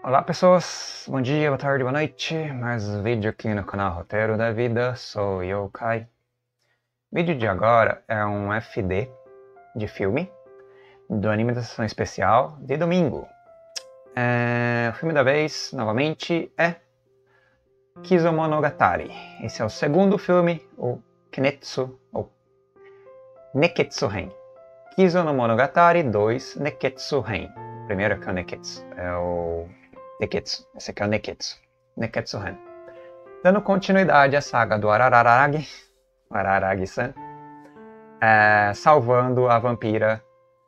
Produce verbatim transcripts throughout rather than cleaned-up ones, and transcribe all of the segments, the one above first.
Olá pessoas, bom dia, boa tarde, boa noite. Mais um vídeo aqui no canal Roteiro da Vida, sou eu, Kai. O vídeo de agora é um F D de filme do anime da sessão especial de domingo. É, o filme da vez, novamente, é Kizumonogatari. Esse é o segundo filme, o Kinetsu, ou Neketsu Ren. Kizumonogatari dois, Neketsu Ren. O primeiro que é o Neketsu, é o Neketsu. Esse aqui é o Neketsu. Neketsu Ren. Dando continuidade à saga do Araragi, Araragi-san, é, salvando a vampira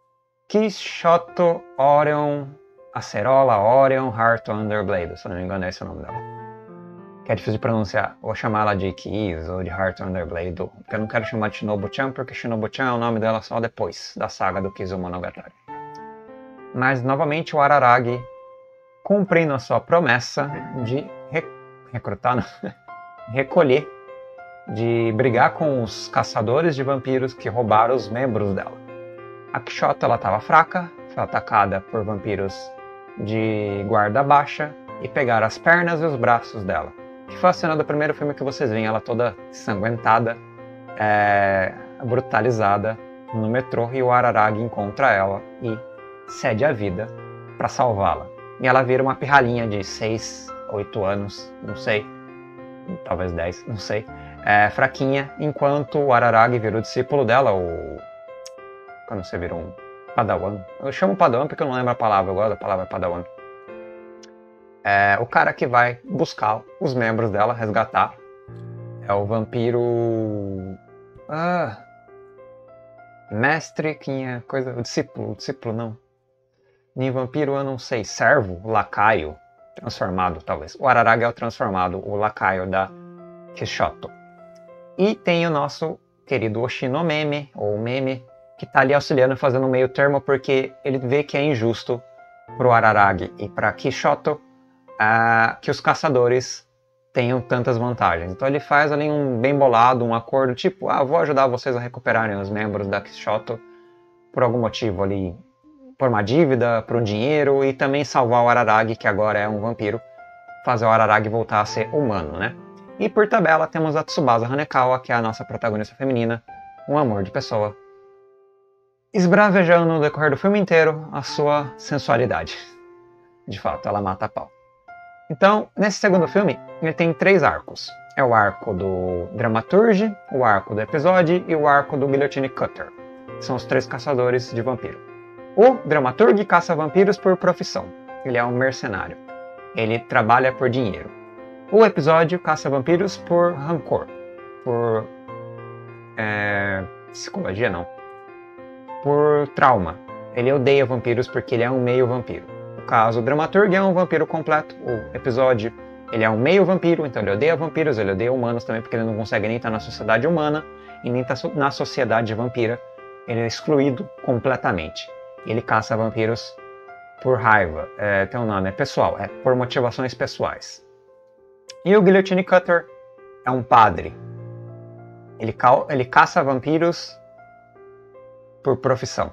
Kishoto Orion, Acerola Orion Heart Underblade, se não me engano é esse o nome dela. Que é difícil de pronunciar. Vou chamar ela de Kiz ou de Heart Underblade, porque eu não quero chamar de Shinobu-chan, porque Shinobu-chan é o nome dela só depois da saga do Kizumonogatari. Mas novamente o Araragi, cumprindo a sua promessa de rec recrutar, não, recolher, de brigar com os caçadores de vampiros que roubaram os membros dela. A Kishoto estava fraca, foi atacada por vampiros de guarda baixa e pegaram as pernas e os braços dela. Que foi a cena do primeiro filme que vocês veem ela toda ensanguentada, é, brutalizada no metrô, e o Araragi encontra ela e cede a vida para salvá-la. E ela vira uma pirralhinha de seis, oito anos, não sei, talvez dez, não sei, é, fraquinha, enquanto o Araragi vira o discípulo dela, o... quando você vira um padawan. Eu chamo padawan porque eu não lembro a palavra, eu gosto da palavra padawan. É, o cara que vai buscar os membros dela, resgatar, é o vampiro... Ah... Mestre, quem é coisa... O discípulo, o discípulo não. Nem vampiro eu não sei, servo, lacaio, transformado talvez. O Araragi é o transformado, o lacaio da Kishoto. E tem o nosso querido Oshinomeme, ou Meme, que está ali auxiliando, fazendo meio termo, porque ele vê que é injusto para o Araragi e para Kishoto uh, que os caçadores tenham tantas vantagens. Então ele faz ali um bem bolado, um acordo tipo, ah, vou ajudar vocês a recuperarem os membros da Kishoto por algum motivo ali, por uma dívida, por um dinheiro, e também salvar o Araragi, que agora é um vampiro, fazer o Araragi voltar a ser humano, né? E por tabela temos a Tsubasa Hanekawa, que é a nossa protagonista feminina, um amor de pessoa, esbravejando no decorrer do filme inteiro a sua sensualidade. De fato, ela mata a pau. Então, nesse segundo filme, ele tem três arcos. É o arco do Dramaturge, o arco do episódio e o arco do Guillotine Cutter. São os três caçadores de vampiro. O Dramaturge caça vampiros por profissão. Ele é um mercenário. Ele trabalha por dinheiro. O episódio caça vampiros por rancor. Por... É, psicologia, não. Por trauma. Ele odeia vampiros porque ele é um meio vampiro. No caso, o Dramaturge é um vampiro completo. O episódio, ele é um meio vampiro, então ele odeia vampiros, ele odeia humanos também, porque ele não consegue nem estar na sociedade humana e nem estar na sociedade vampira. Ele é excluído completamente. Ele caça vampiros por raiva. É, tem um nome, é pessoal, é por motivações pessoais. E o Guillotine Cutter é um padre. Ele, ca ele caça vampiros por profissão.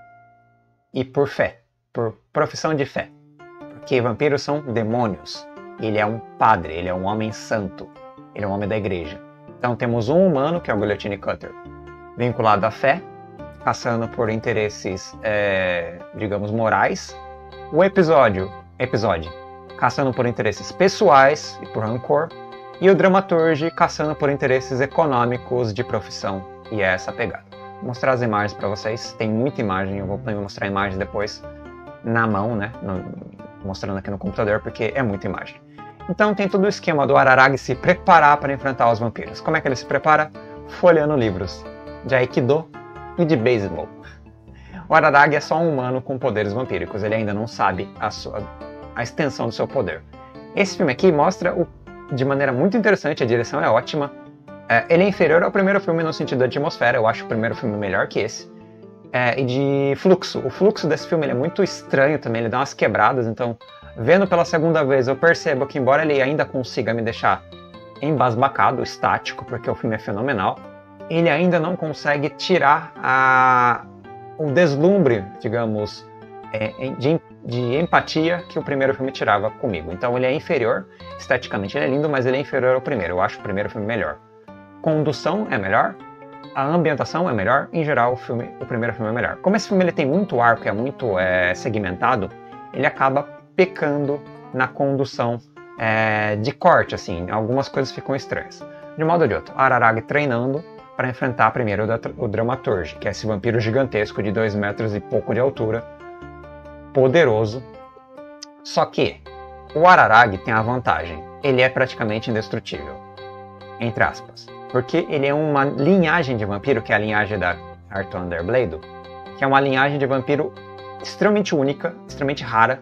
E por fé. Por profissão de fé. Porque vampiros são demônios. Ele é um padre, ele é um homem santo. Ele é um homem da igreja. Então temos um humano, que é o Guillotine Cutter, vinculado à fé, caçando por interesses, é, digamos, morais. O episódio, episódio, caçando por interesses pessoais e por rancor. E o Dramaturge caçando por interesses econômicos de profissão. E é essa a pegada. Vou mostrar as imagens para vocês. Tem muita imagem, eu vou mostrar a imagem depois na mão, né? No, mostrando aqui no computador, porque é muita imagem. Então tem todo o esquema do Araragi se preparar para enfrentar os vampiros. Como é que ele se prepara? Folheando livros de Aikido e de beisebol. O Araragi é só um humano com poderes vampíricos, ele ainda não sabe a, sua, a extensão do seu poder. Esse filme aqui mostra o, de maneira muito interessante, a direção é ótima. É, ele é inferior ao primeiro filme no sentido da atmosfera, eu acho o primeiro filme melhor que esse. É, e de fluxo, o fluxo desse filme ele é muito estranho também, ele dá umas quebradas, então vendo pela segunda vez eu percebo que embora ele ainda consiga me deixar embasbacado, estático, porque o filme é fenomenal, ele ainda não consegue tirar a, o deslumbre, digamos, é, de, de empatia que o primeiro filme tirava comigo. Então ele é inferior, esteticamente ele é lindo, mas ele é inferior ao primeiro. Eu acho o primeiro filme melhor. Condução é melhor, a ambientação é melhor, em geral o, filme, o primeiro filme é melhor. Como esse filme ele tem muito arco, é muito é, segmentado, ele acaba pecando na condução é, de corte, assim, algumas coisas ficam estranhas. De modo ou de outro, Araragi treinando para enfrentar primeiro o, o Dramaturge, que é esse vampiro gigantesco de dois metros e pouco de altura, poderoso. Só que o Araragi tem a vantagem, ele é praticamente indestrutível, entre aspas, porque ele é uma linhagem de vampiro, que é a linhagem da Heart Underblade, que é uma linhagem de vampiro extremamente única, extremamente rara,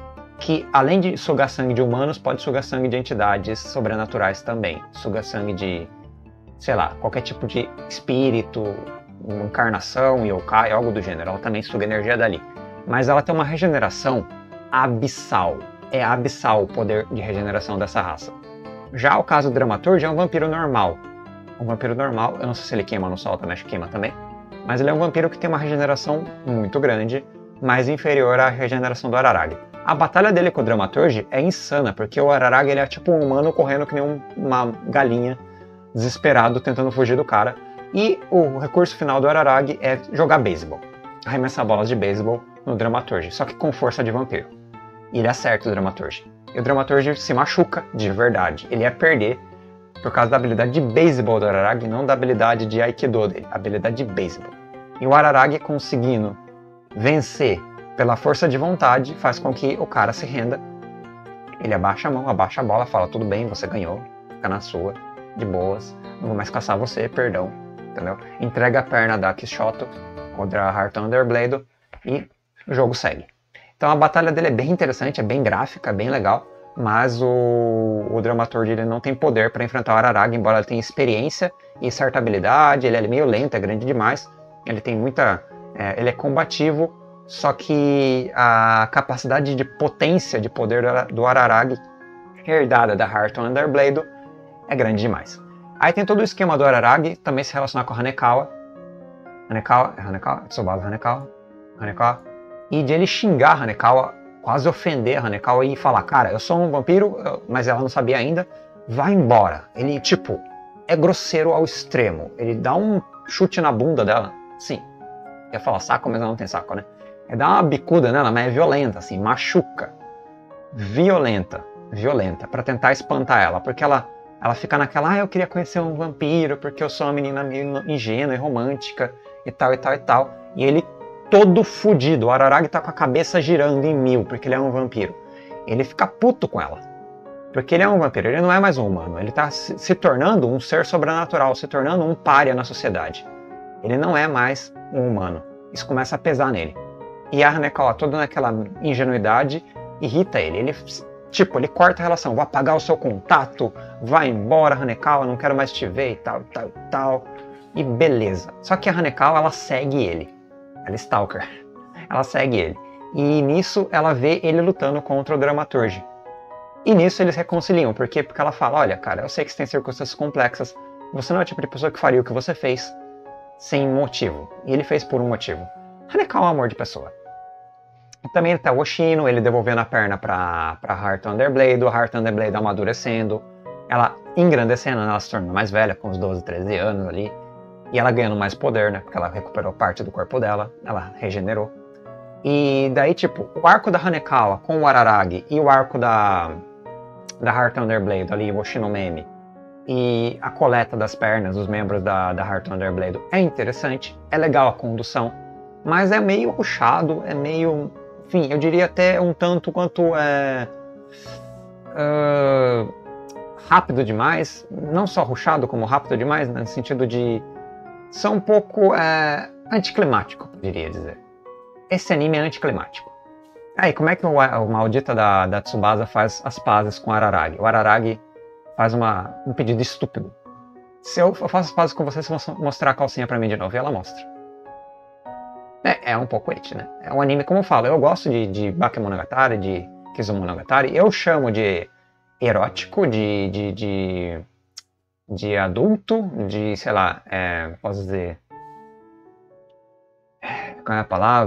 que além de sugar sangue de humanos, pode sugar sangue de entidades sobrenaturais também. Suga sangue de, sei lá, qualquer tipo de espírito, encarnação, yokai, algo do gênero. Ela também suga energia dali. Mas ela tem uma regeneração abissal. É abissal o poder de regeneração dessa raça. Já o caso do Dramaturge é um vampiro normal. Um vampiro normal, eu não sei se ele queima no sol também, acho que queima também. Mas ele é um vampiro que tem uma regeneração muito grande, mais inferior à regeneração do Araragi. A batalha dele com o Dramaturge é insana, porque o Araragi ele é tipo um humano correndo que nem um, uma galinha, desesperado, tentando fugir do cara. E o recurso final do Araragi é jogar beisebol. Arremessar bolas de beisebol no Dramaturge, só que com força de vampiro. E ele acerta o Dramaturge. E o Dramaturge se machuca de verdade. Ele ia perder por causa da habilidade de beisebol do Araragi, não da habilidade de Aikido dele, a habilidade de beisebol. E o Araragi conseguindo vencer pela força de vontade faz com que o cara se renda. Ele abaixa a mão, abaixa a bola, fala, tudo bem, você ganhou, fica na sua, de boas, não vou mais caçar você, perdão, entendeu? Entrega a perna da Quixoto contra a Heart Underblade e o jogo segue. Então a batalha dele é bem interessante, é bem gráfica, é bem legal, mas o, o Dramaturge ele não tem poder para enfrentar o Araragi, embora ele tenha experiência e certa habilidade, ele é meio lento, é grande demais, ele tem muita... É, ele é combativo, só que a capacidade de potência de poder do Araragi, herdada da Heart Underblade, é grande demais. Aí tem todo o esquema do Araragi, também se relacionar com a Hanekawa. Hanekawa, é Hanekawa? Tsubasa Hanekawa? Hanekawa. E de ele xingar a Hanekawa, quase ofender a Hanekawa e falar, cara, eu sou um vampiro, mas ela não sabia ainda, vai embora. Ele, tipo, é grosseiro ao extremo. Ele dá um chute na bunda dela, sim. Ia falar saco, mas ela não tem saco, né? É dar uma bicuda nela, mas é violenta, assim, machuca. Violenta, violenta, pra tentar espantar ela, porque ela, ela fica naquela, ah, eu queria conhecer um vampiro, porque eu sou uma menina meio ingênua e romântica, e tal, e tal, e tal. E ele todo fudido, o Araragi tá com a cabeça girando em mil, porque ele é um vampiro. Ele fica puto com ela, porque ele é um vampiro, ele não é mais um humano, ele tá se, se tornando um ser sobrenatural, se tornando um pária na sociedade. Ele não é mais um humano, isso começa a pesar nele. E a Hanekawa, toda naquela ingenuidade, irrita ele. Ele, tipo, ele corta a relação. Vou apagar o seu contato, vai embora, Hanekawa, não quero mais te ver e tal, tal, tal. E beleza. Só que a Hanekawa, ela segue ele. Ela é stalker. Ela segue ele. E nisso, ela vê ele lutando contra o Dramaturge. E nisso, eles reconciliam. Por quê? Porque ela fala, olha, cara, eu sei que você tem circunstâncias complexas. Você não é o tipo de pessoa que faria o que você fez sem motivo. E ele fez por um motivo. Hanekawa é um amor de pessoa. E também ele tá o Oshino, ele devolvendo a perna pra, pra Heart Underblade, a Heart Underblade amadurecendo, ela engrandecendo, ela se tornando mais velha, com uns doze, treze anos ali, e ela ganhando mais poder, né, porque ela recuperou parte do corpo dela, ela regenerou. E daí, tipo, o arco da Hanekawa com o Araragi e o arco da, da Heart Underblade ali, o Oshino Meme, e a coleta das pernas dos membros da, da Heart Underblade é interessante, é legal a condução, mas é meio rushado, é meio... Enfim, eu diria até um tanto quanto é... Uh, rápido demais. Não só rushado, como rápido demais, né, no sentido de... Ser um pouco é, anticlimático, poderia dizer. Esse anime é anticlimático. Aí, como é que o, o maldita da, da Tsubasa faz as pazes com o Araragi? O Araragi faz uma, um pedido estúpido. Se eu faço as pazes com você, se você mostrar a calcinha pra mim de novo, e ela mostra. É, é um pouco eti, né? É um anime, como eu falo, eu gosto de, de Bakemonogatari, de Kizumonogatari, eu chamo de erótico, de, de, de, de adulto, de, sei lá, é, posso dizer... Qual é a palavra?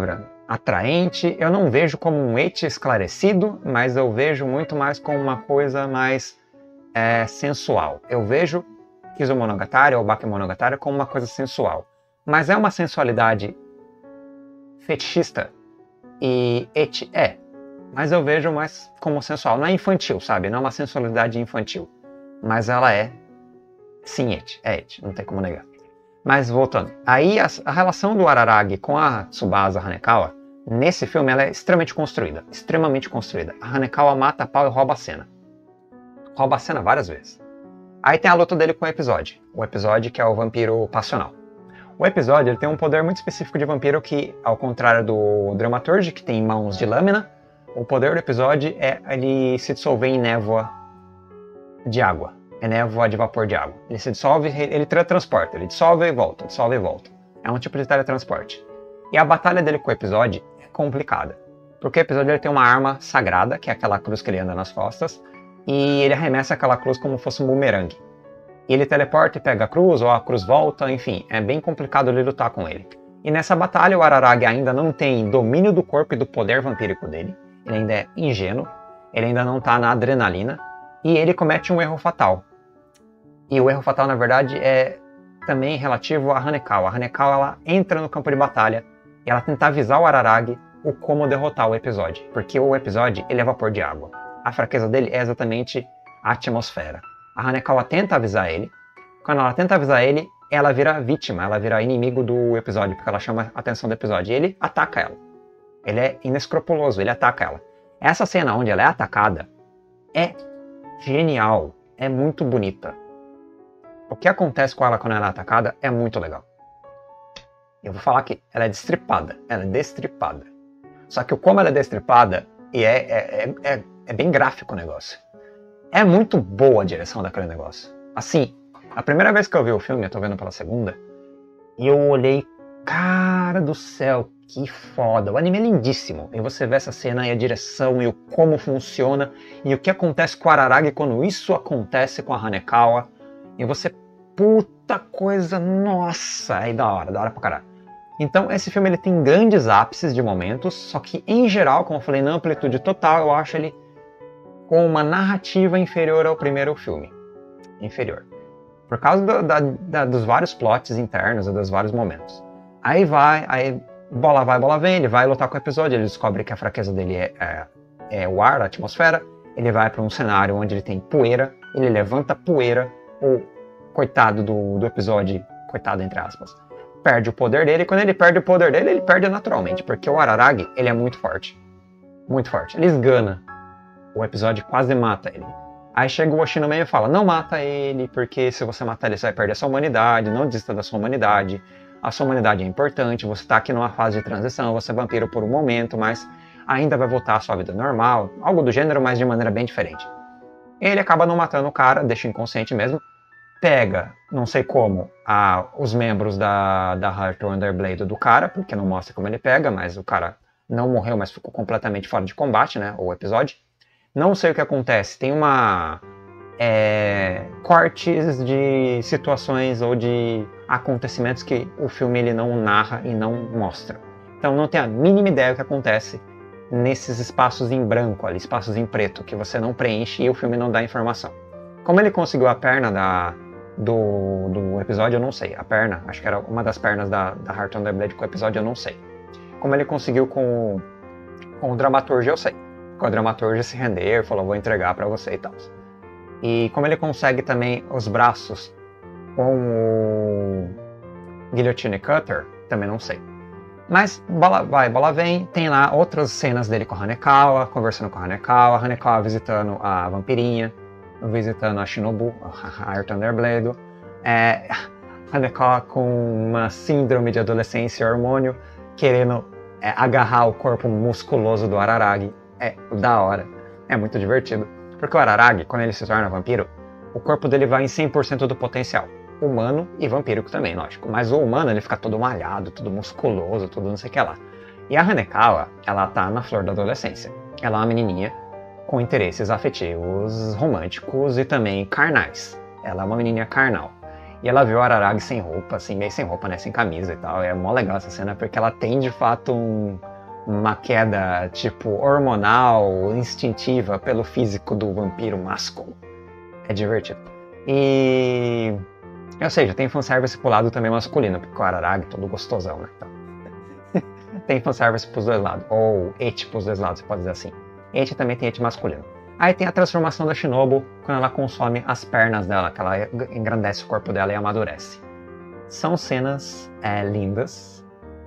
atraente. Eu não vejo como um ecchi esclarecido, mas eu vejo muito mais como uma coisa mais é, sensual. Eu vejo Kizumonogatari ou Bakemonogatari como uma coisa sensual. Mas é uma sensualidade fetichista e ecchi é. Mas eu vejo mais como sensual. Não é infantil, sabe? Não é uma sensualidade infantil. Mas ela é, sim, ecchi. É ecchi, não tem como negar. Mas voltando. Aí a, a relação do Araragi com a Tsubasa Hanekawa, nesse filme, ela é extremamente construída. Extremamente construída. A Hanekawa mata a pau e rouba a cena. Rouba a cena várias vezes. Aí tem a luta dele com o episódio. O episódio que é o vampiro passional. O episódio ele tem um poder muito específico de vampiro que, ao contrário do Dramaturge, que tem mãos de lâmina, o poder do episódio é ele se dissolver em névoa de água. É névoa de vapor de água. Ele se dissolve, ele teletransporta. Ele dissolve e volta, dissolve e volta. É um tipo de teletransporte. E a batalha dele com o episódio é complicada. Porque o episódio ele tem uma arma sagrada, que é aquela cruz que ele anda nas costas, e ele arremessa aquela cruz como se fosse um bumerangue. E ele teleporta e pega a cruz, ou a cruz volta, enfim, é bem complicado ele lutar com ele. E nessa batalha o Araragi ainda não tem domínio do corpo e do poder vampírico dele. Ele ainda é ingênuo, ele ainda não está na adrenalina, e ele comete um erro fatal. E o erro fatal, na verdade, é também relativo a Hanekawa. A Hanekawa ela entra no campo de batalha e ela tenta avisar o Araragi o como derrotar o episódio. Porque o episódio ele é vapor de água. A fraqueza dele é exatamente a atmosfera. A Hanekawa tenta avisar ele. Quando ela tenta avisar ele, ela vira vítima, ela vira inimigo do episódio, porque ela chama a atenção do episódio. E ele ataca ela. Ele é inescrupuloso, ele ataca ela. Essa cena onde ela é atacada é genial, é muito bonita. O que acontece com ela quando ela é atacada é muito legal. Eu vou falar que ela é destripada, ela é destripada. Só que como ela é destripada, e é, é, é, é bem gráfico o negócio. É muito boa a direção daquele negócio. Assim, a primeira vez que eu vi o filme, eu tô vendo pela segunda, e eu olhei, cara do céu, que foda. O anime é lindíssimo. E você vê essa cena e a direção e o como funciona, e o que acontece com o Araragi quando isso acontece com a Hanekawa. E você, puta coisa, nossa, é da hora, da hora pra caralho. Então esse filme ele tem grandes ápices de momentos, só que em geral, como eu falei, na amplitude total, eu acho ele com uma narrativa inferior ao primeiro filme. Inferior. Por causa do, da, da, dos vários plots internos e dos vários momentos. Aí vai, aí bola vai, bola vem, ele vai lutar com o episódio, ele descobre que a fraqueza dele é, é, é o ar, a atmosfera, ele vai para um cenário onde ele tem poeira, ele levanta poeira, o coitado do, do episódio, coitado entre aspas, perde o poder dele, e quando ele perde o poder dele, ele perde naturalmente, porque o Araragi, ele é muito forte. Muito forte. Ele esgana. O episódio quase mata ele. Aí chega o Oshino meio e fala, não mata ele, porque se você matar ele, você vai perder a sua humanidade, não desista da sua humanidade, a sua humanidade é importante, você está aqui numa fase de transição, você é vampiro por um momento, mas ainda vai voltar à sua vida normal, algo do gênero, mas de maneira bem diferente. Ele acaba não matando o cara, deixa inconsciente mesmo, pega, não sei como, a, os membros da, da Heart Wonder Blade do cara, porque não mostra como ele pega, mas o cara não morreu, mas ficou completamente fora de combate, né, o episódio. Não sei o que acontece, tem uma... É, cortes de situações ou de acontecimentos que o filme ele não narra e não mostra. Então não tem a mínima ideia do que acontece nesses espaços em branco, ali, espaços em preto, que você não preenche e o filme não dá informação. Como ele conseguiu a perna da, do, do episódio, eu não sei. A perna, acho que era uma das pernas da, da Heart Wonder Blade com o episódio, eu não sei. Como ele conseguiu com, com o dramaturgo, eu sei. Com o dramaturgo se render, falou, vou entregar pra você e tal. E como ele consegue também os braços com o Guillotine Cutter, também não sei. Mas bola vai, bola vem, tem lá outras cenas dele com a Hanekawa, conversando com a Hanekawa, a Hanekawa visitando a vampirinha, visitando a Shinobu, a Heart Wonder Blade, é, a Hanekawa com uma síndrome de adolescência e hormônio, querendo é, agarrar o corpo musculoso do Araragi. É da hora, é muito divertido. Porque o Araragi, quando ele se torna vampiro, o corpo dele vai em cem por cento do potencial. Humano e vampírico também, lógico. Mas o humano, ele fica todo malhado, todo musculoso, tudo não sei o que lá. E a Hanekawa, ela tá na flor da adolescência. Ela é uma menininha com interesses afetivos, românticos e também carnais. Ela é uma menininha carnal. E ela vê o Araragi sem roupa, assim, meio sem roupa, né, sem camisa e tal. É mó legal essa cena, porque ela tem, de fato, um, uma queda tipo hormonal, instintiva pelo físico do vampiro másculo. É divertido. E... ou seja, tem fanservice pro lado também masculino, porque o Araragi é todo gostosão, né? Então... tem fanservice pros dois lados, ou eti pros dois lados, você pode dizer assim. Eti também tem eti masculino. Aí tem a transformação da Shinobu quando ela consome as pernas dela, que ela engrandece o corpo dela e amadurece. São cenas é, lindas,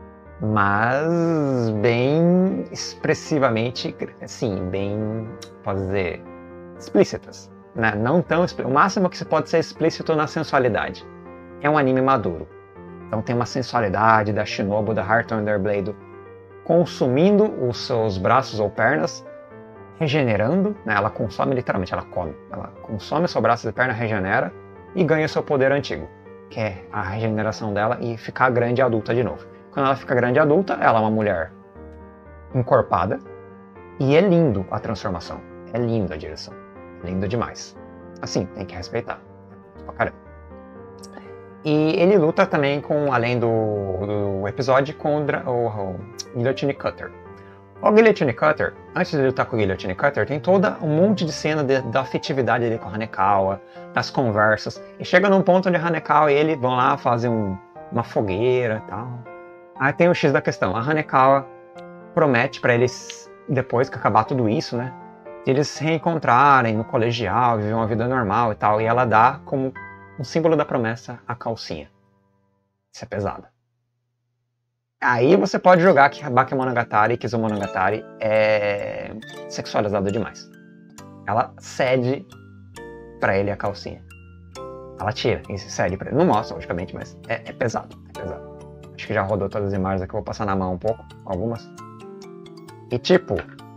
mas bem expressivamente, sim, bem, pode dizer, explícitas. Né? Não tão explícitas. O máximo que se pode ser explícito na sensualidade. É um anime maduro. Então tem uma sensualidade da Shinobu, da Heart Under Blade, consumindo os seus braços ou pernas, regenerando, né? Ela consome literalmente, ela come. Ela consome seu braço e perna, regenera e ganha seu poder antigo, que é a regeneração dela e ficar grande e adulta de novo. Quando ela fica grande e adulta, ela é uma mulher encorpada e é lindo a transformação. É lindo a direção. É lindo demais. Assim, tem que respeitar. Pra caramba. E ele luta também com, além do, do episódio, com o, o, o Guillotine Cutter. O Guillotine Cutter, antes de lutar com o Guillotine Cutter, tem toda um monte de cena de, da afetividade dele com a Hanekawa, das conversas. E chega num ponto onde a Hanekawa e ele vão lá fazer um, uma fogueira e tal. Aí tem o X da questão. A Hanekawa promete pra eles, depois que acabar tudo isso, né, de eles se reencontrarem no colegial, viver uma vida normal e tal. E ela dá como um símbolo da promessa a calcinha. Isso é pesado. Aí você pode jogar que Bakemonogatari e Kizumonogatari é sexualizado demais. Ela cede pra ele a calcinha. Ela tira e cede pra ele. Não mostra, logicamente, mas é, é pesado. É pesado. Acho que já rodou todas as imagens aqui, eu vou passar na mão um pouco, algumas. E tipo...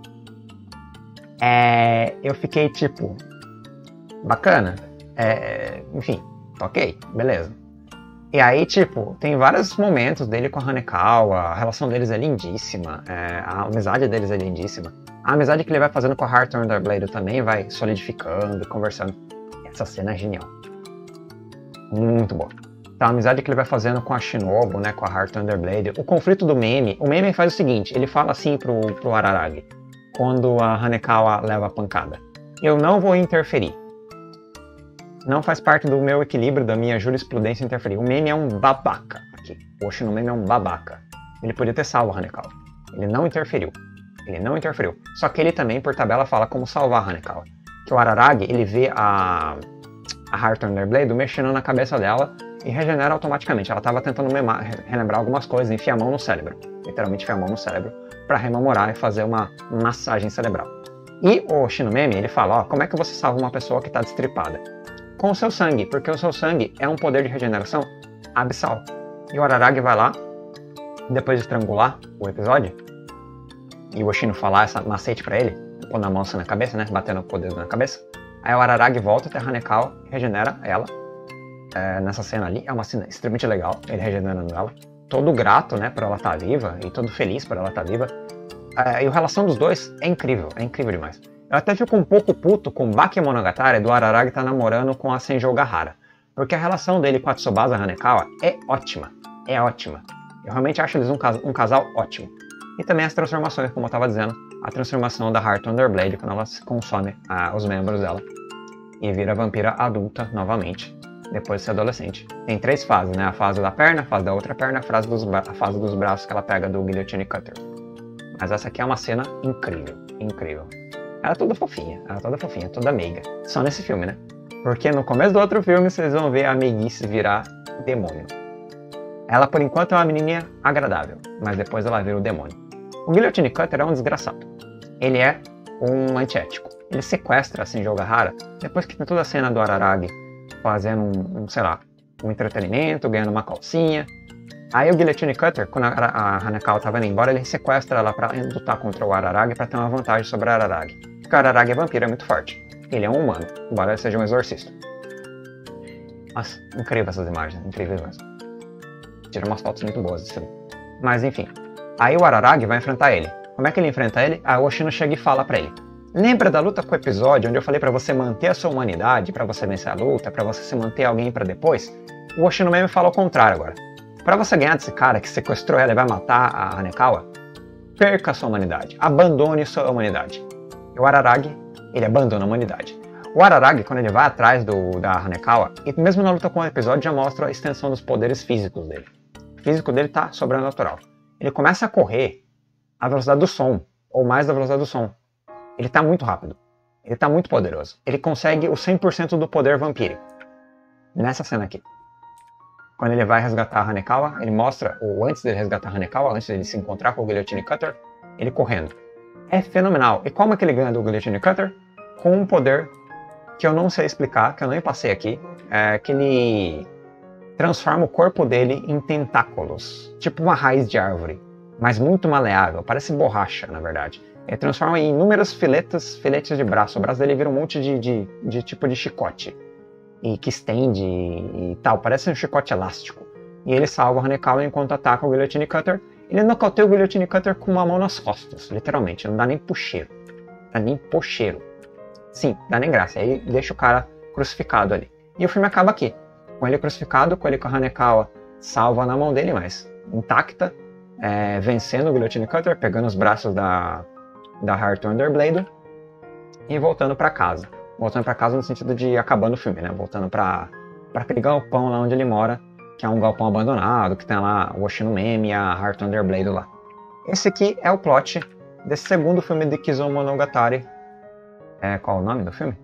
É, eu fiquei tipo... Bacana. É, enfim, ok, beleza. E aí, tipo, tem vários momentos dele com a Hanekawa, a relação deles é lindíssima, é, a amizade deles é lindíssima. A amizade que ele vai fazendo com a Heart Under Blade também vai solidificando, conversando. Essa cena é genial. Muito boa. Então, a amizade que ele vai fazendo com a Shinobu, né, com a Heart Under Blade. O conflito do meme, o meme faz o seguinte, ele fala assim pro, pro Araragi, quando a Hanekawa leva a pancada. Eu não vou interferir. Não faz parte do meu equilíbrio, da minha jurisprudência interferir. O meme é um babaca aqui. O Oshino meme é um babaca. Ele podia ter salvo a Hanekawa. Ele não interferiu. Ele não interferiu. Só que ele também, por tabela, fala como salvar a Hanekawa. Que o Araragi, ele vê a, a Heart Under Blade mexendo na cabeça dela e regenera automaticamente. Ela estava tentando memar, relembrar algumas coisas, enfiar a mão no cérebro. Literalmente enfiar a mão no cérebro para rememorar e fazer uma massagem cerebral. E o Oshino meme, ele fala, ó, como é que você salva uma pessoa que está destripada? Com o seu sangue, porque o seu sangue é um poder de regeneração abissal. E o Araragi vai lá, depois de estrangular o episódio, e o Oshino falar essa macete pra ele, pondo a mão assim na cabeça, né, batendo o dedo na cabeça, aí o Araragi volta até a Hanekawa, regenera ela, é, nessa cena ali, é uma cena extremamente legal, ele regenerando ela, todo grato, né, por ela estar viva, e todo feliz por ela estar viva, é, e a relação dos dois é incrível, é incrível demais. Eu até fico um pouco puto com Bakemonogatari do Araragi tá namorando com a Senjo Ogahara. Porque a relação dele com a Tsubasa Hanekawa é ótima. É ótima. Eu realmente acho eles um, cas um casal ótimo. E também as transformações, como eu estava dizendo. A transformação da Heart Under Blade, quando ela consome ah, os membros dela. E vira vampira adulta novamente. Depois de ser adolescente. Tem três fases, né? A fase da perna, a fase da outra perna, a fase dos, a fase dos braços que ela pega do Guillotine Cutter. Mas essa aqui é uma cena incrível. Incrível. Ela é toda fofinha, ela é toda fofinha, toda meiga. Só nesse filme, né? Porque no começo do outro filme vocês vão ver a meiguice virar demônio. Ela, por enquanto, é uma menininha agradável, mas depois ela vira o demônio. O Guillotine Cutter é um desgraçado. Ele é um antiético. Ele sequestra a Senjo Ogahara depois que tem toda a cena do Araragi fazendo um, um, sei lá, um entretenimento, ganhando uma calcinha. Aí o Guillotine Cutter, quando a, a Hanekawa tava indo embora, ele sequestra ela pra lutar contra o Araragi pra ter uma vantagem sobre o Araragi. Porque o Araragi é vampiro, é muito forte. Ele é um humano, embora ele seja um exorcista. Nossa, incrível essas imagens, incríveis mesmo. Tira umas fotos muito boas desse filme. Mas enfim, aí o Araragi vai enfrentar ele. Como é que ele enfrenta ele? A Oshino chega e fala pra ele. Lembra da luta com o episódio onde eu falei pra você manter a sua humanidade, pra você vencer a luta, pra você se manter alguém pra depois? O Oshino mesmo fala o contrário agora. Pra você ganhar desse cara que sequestrou ela e vai matar a Hanekawa, perca sua humanidade, abandone sua humanidade. E o Araragi, ele abandona a humanidade. O Araragi, quando ele vai atrás do, da Hanekawa, e mesmo na luta com o episódio, já mostra a extensão dos poderes físicos dele. O físico dele tá sobrenatural. Ele começa a correr à velocidade do som, ou mais da velocidade do som. Ele tá muito rápido. Ele tá muito poderoso. Ele consegue o cem por cento do poder vampírico. Nessa cena aqui. Quando ele vai resgatar a Hanekawa, ele mostra, ou antes dele resgatar a Hanekawa, antes dele se encontrar com o Guillotine Cutter, ele correndo. É fenomenal. E como é que ele ganha do Guillotine Cutter? Com um poder que eu não sei explicar, que eu nem passei aqui, é que ele transforma o corpo dele em tentáculos, tipo uma raiz de árvore, mas muito maleável, parece borracha, na verdade. Ele transforma em inúmeros filetes, filetes de braço. O braço dele vira um monte de, de, de tipo de chicote, e que estende e, e tal, parece um chicote elástico. E ele salva o Hanekawa enquanto ataca o Guillotine Cutter. Ele nocauteia o Guillotine Cutter com uma mão nas costas, literalmente, não dá nem pro cheiro. Dá nem pro cheiro. Sim, dá nem graça. Aí deixa o cara crucificado ali. E o filme acaba aqui. Com ele crucificado, com ele com a Hanekawa salva na mão dele, mas intacta, é, vencendo o Guillotine Cutter, pegando os braços da, da Heart Underblade e voltando pra casa. Voltando pra casa no sentido de acabando o filme, né? Voltando pra, pra aquele galpão lá onde ele mora, que é um galpão abandonado, que tem lá o Oshinomemi e a Heart Underblade lá. Esse aqui é o plot desse segundo filme de Kizumonogatari. É, qual o nome do filme?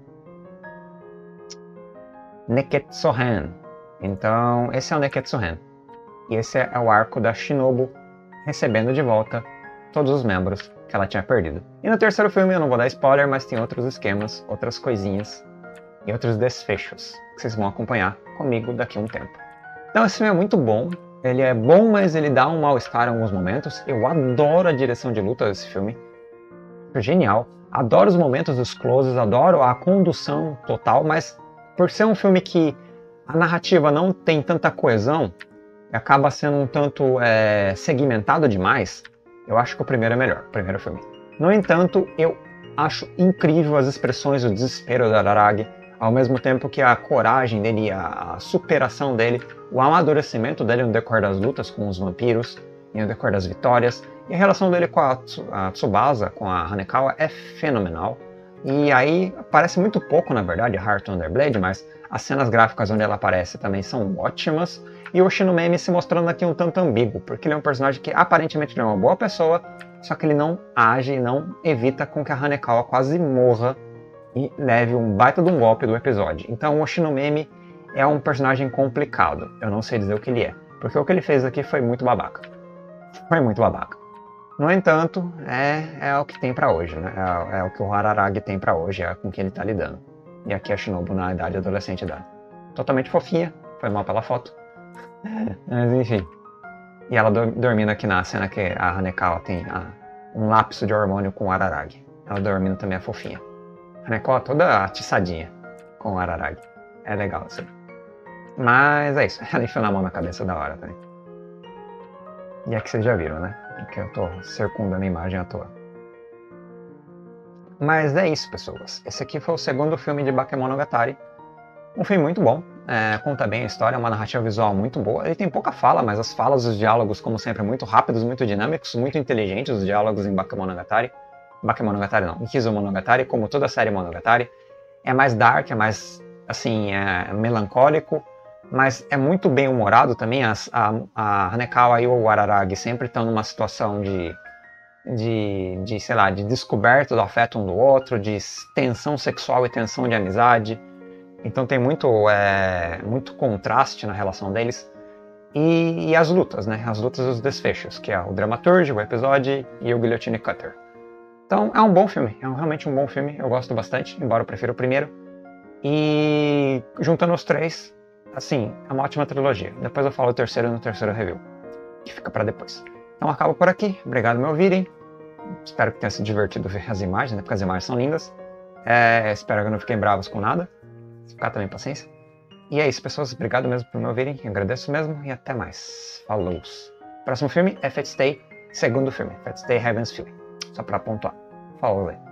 Neketsu-hen. Então, esse é o Neketsu-hen. E esse é o arco da Shinobu recebendo de volta todos os membros que ela tinha perdido. E no terceiro filme, eu não vou dar spoiler, mas tem outros esquemas, outras coisinhas e outros desfechos que vocês vão acompanhar comigo daqui a um tempo. Então, esse filme é muito bom. Ele é bom, mas ele dá um mal-estar em alguns momentos. Eu adoro a direção de luta desse filme. É genial. Adoro os momentos dos closes, adoro a condução total, mas por ser um filme que a narrativa não tem tanta coesão, acaba sendo um tanto é, segmentado demais, eu acho que o primeiro é melhor, o primeiro filme. No entanto, eu acho incrível as expressões do desespero do Araragi, ao mesmo tempo que a coragem dele, a, a superação dele, o amadurecimento dele no decorrer das lutas com os vampiros, e no decorrer das vitórias, e a relação dele com a, a Tsubasa, com a Hanekawa, é fenomenal. E aí, parece muito pouco, na verdade, a Heart Underblade, mas as cenas gráficas onde ela aparece também são ótimas. E o Oshinomemi se mostrando aqui um tanto ambíguo, porque ele é um personagem que aparentemente é uma boa pessoa, só que ele não age e não evita com que a Hanekawa quase morra e leve um baita de um golpe do episódio. Então o Oshinomemi é um personagem complicado, eu não sei dizer o que ele é, porque o que ele fez aqui foi muito babaca. Foi muito babaca. No entanto, é, é o que tem pra hoje, né? É, é o que o Araragi tem pra hoje, é com quem ele tá lidando. E aqui a Shinobu na idade adolescente dela. Totalmente fofinha, foi mal pela foto. Mas enfim. E ela do, dormindo aqui na cena que a Hanekawa tem a, um lapso de hormônio com o Araragi. Ela dormindo também é fofinha. A Hanekawa toda atiçadinha com o Araragi. É legal assim. Mas é isso. Ela enfiou na mão na cabeça da hora também. E aqui vocês já viram, né? Porque eu tô circundando a imagem à toa. Mas é isso, pessoas. Esse aqui foi o segundo filme de Bakemonogatari. Um filme muito bom. É, conta bem a história, é uma narrativa visual muito boa. Ele tem pouca fala, mas as falas e os diálogos, como sempre, muito rápidos, muito dinâmicos, muito inteligentes, os diálogos em Bakemonogatari. Bakemonogatari não, em Kizumonogatari, como toda a série Monogatari. É mais dark, é mais, assim, é melancólico, mas é muito bem humorado também. As, a, a Hanekawa e o Araragi sempre estão numa situação de, de, de, sei lá, de descoberta do afeto um do outro, de tensão sexual e tensão de amizade. Então tem muito, é, muito contraste na relação deles. E, e as lutas, né? As lutas e os desfechos, que é o Dramaturge, o episódio e o Guillotine Cutter. Então é um bom filme, é um, realmente um bom filme, eu gosto bastante, embora eu prefira o primeiro. E juntando os três, assim, é uma ótima trilogia. Depois eu falo o terceiro no terceiro review, que fica pra depois. Então acabo por aqui, obrigado por me ouvirem. Espero que tenha se divertido ver as imagens, né? Porque as imagens são lindas. É, espero que não fiquem bravos com nada. Se ficar também, paciência. E é isso, pessoas. Obrigado mesmo por me ouvirem. Eu agradeço mesmo e até mais. Falou! Próximo filme é Fate Stay, segundo filme. Fate Stay Heaven's Fury. Só pra pontuar. Falou, velho.